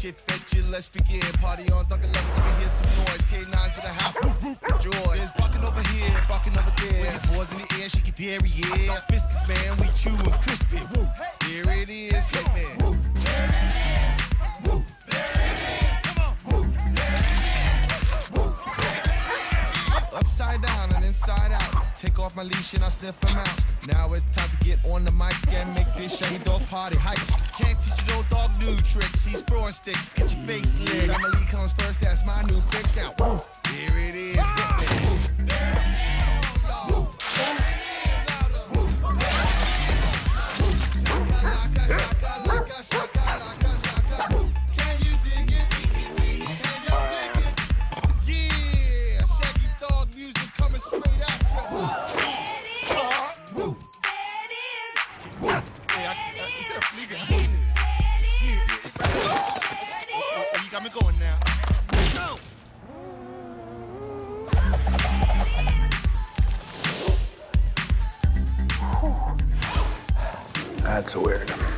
it, fetch it, let's begin. Party on, Dunkin' Legs, let me hear some noise. K9's in the house, whoop, whoop, joy. There's barking over here, barking over there. When the boys in the air, shake your dairy, yeah. Fiscals, man, we chew and crispy. Woo, there it is, hit me. Woo, there it is. Woo, there it is. Come on. Woo, there it is. Woo, there it is. Upside down and inside out. Take off my leash and I sniff them out. Now it's time to get on the mic and make this shiny dog party hype. Can't teach you no dog new tricks. He's throwing sticks, get your face lit. Emily comes first, that's my new fix. Now, woo, there it is. Hit me. Woo, there it is. Woo, there it is. Woo, there it is. Woo, can you dig it? Can you dig it? Yeah, shaggy dog music coming straight at you. Woo. You got me going now. Go! That's weird.